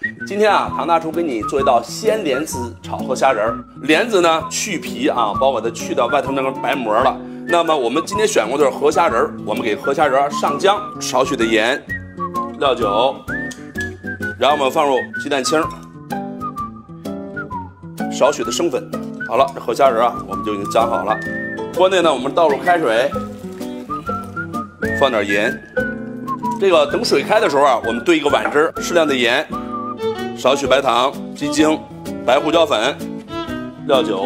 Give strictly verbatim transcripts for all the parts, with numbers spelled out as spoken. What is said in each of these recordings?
今天啊，唐大厨给你做一道鲜莲子炒河虾仁儿。莲子呢，去皮啊，包括它去掉外头那个白膜了。那么我们今天选过的是河虾仁儿，我们给河虾仁儿上浆，少许的盐、料酒，然后我们放入鸡蛋清，少许的生粉。好了，这河虾仁儿啊，我们就已经浆好了。锅内呢，我们倒入开水，放点盐。这个等水开的时候啊，我们兑一个碗汁，适量的盐。少许白糖、鸡精、白胡椒粉、料酒，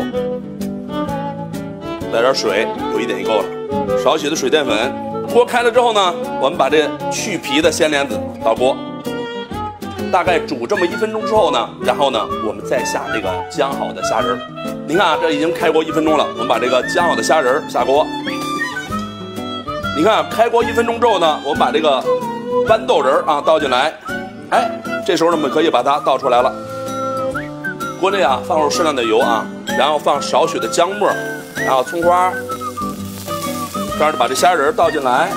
来点水，有一点就够了。少许的水淀粉。锅开了之后呢，我们把这去皮的鲜莲子倒锅，大概煮这么一分钟之后呢，然后呢，我们再下这个浆好的虾仁儿。您看啊，这已经开锅一分钟了，我们把这个浆好的虾仁儿下锅。你看，开锅一分钟之后呢，我们把这个豌豆仁儿啊倒进来，哎。这时候呢，我们可以把它倒出来了。锅内啊，放入适量的油啊，然后放少许的姜末，然后葱花，这样把这虾仁倒进来，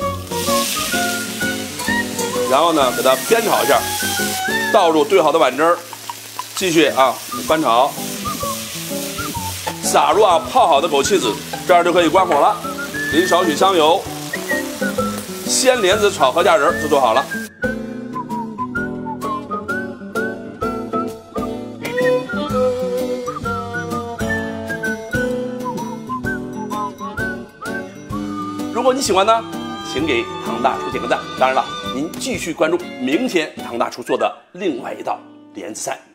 然后呢，给它煸炒一下，倒入兑好的碗汁儿，继续啊翻炒，撒入啊泡好的枸杞子，这样就可以关火了。淋少许香油，鲜莲子炒河虾仁就做好了。如果你喜欢呢，请给唐大厨点个赞。当然了，您继续关注明天唐大厨做的另外一道莲子菜。